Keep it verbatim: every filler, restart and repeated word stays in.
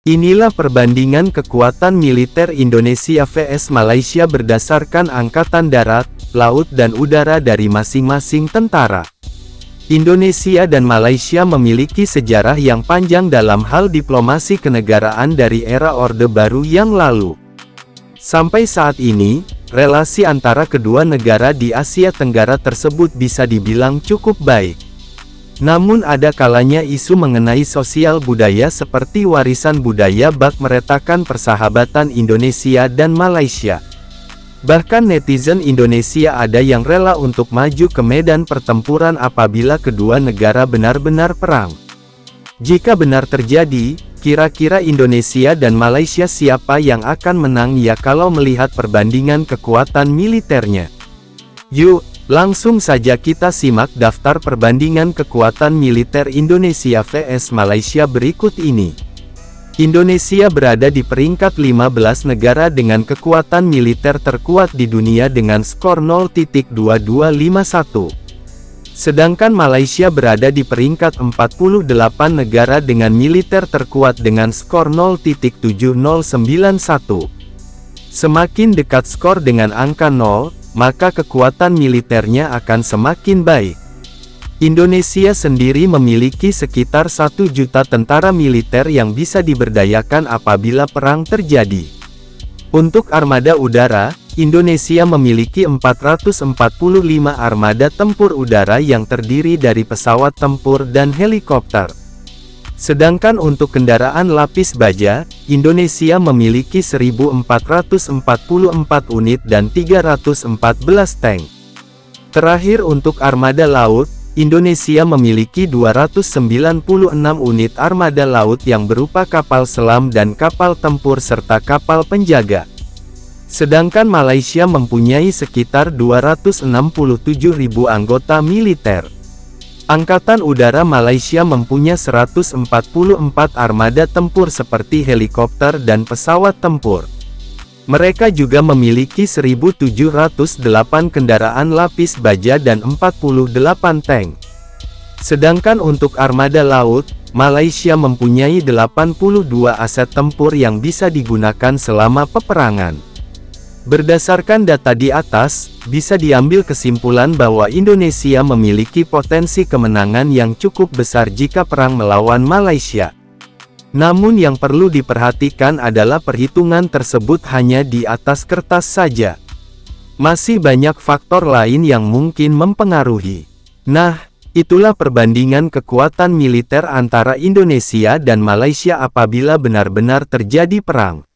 Inilah perbandingan kekuatan militer Indonesia vs Malaysia berdasarkan angkatan darat, laut dan udara dari masing-masing tentara. Indonesia dan Malaysia memiliki sejarah yang panjang dalam hal diplomasi kenegaraan dari era Orde Baru yang lalu. Sampai saat ini, relasi antara kedua negara di Asia Tenggara tersebut bisa dibilang cukup baik. Namun ada kalanya isu mengenai sosial budaya seperti warisan budaya bak meretakan persahabatan Indonesia dan Malaysia. Bahkan netizen Indonesia ada yang rela untuk maju ke medan pertempuran apabila kedua negara benar-benar perang. Jika benar terjadi, kira-kira Indonesia dan Malaysia siapa yang akan menang ya kalau melihat perbandingan kekuatan militernya? Yuk, langsung saja kita simak daftar perbandingan kekuatan militer Indonesia vs Malaysia berikut ini. Indonesia berada di peringkat lima belas negara dengan kekuatan militer terkuat di dunia dengan skor nol koma dua dua lima satu. Sedangkan Malaysia berada di peringkat empat puluh delapan negara dengan militer terkuat dengan skor nol koma tujuh nol sembilan satu. Semakin dekat skor dengan angka nol, maka kekuatan militernya akan semakin baik. Indonesia sendiri memiliki sekitar satu juta tentara militer yang bisa diberdayakan apabila perang terjadi. Untuk armada udara, Indonesia memiliki empat ratus empat puluh lima armada tempur udara yang terdiri dari pesawat tempur dan helikopter. Sedangkan untuk kendaraan lapis baja, Indonesia memiliki seribu empat ratus empat puluh empat unit dan tiga ratus empat belas tank. Terakhir untuk armada laut, Indonesia memiliki dua ratus sembilan puluh enam unit armada laut yang berupa kapal selam dan kapal tempur serta kapal penjaga. Sedangkan Malaysia mempunyai sekitar dua ratus enam puluh tujuh ribu anggota militer. Angkatan Udara Malaysia mempunyai seratus empat puluh empat armada tempur seperti helikopter dan pesawat tempur. Mereka juga memiliki seribu tujuh ratus delapan kendaraan lapis baja dan empat puluh delapan tank. Sedangkan untuk armada laut, Malaysia mempunyai delapan puluh dua aset tempur yang bisa digunakan selama peperangan. Berdasarkan data di atas, bisa diambil kesimpulan bahwa Indonesia memiliki potensi kemenangan yang cukup besar jika perang melawan Malaysia. Namun yang perlu diperhatikan adalah perhitungan tersebut hanya di atas kertas saja. Masih banyak faktor lain yang mungkin mempengaruhi. Nah, itulah perbandingan kekuatan militer antara Indonesia dan Malaysia apabila benar-benar terjadi perang.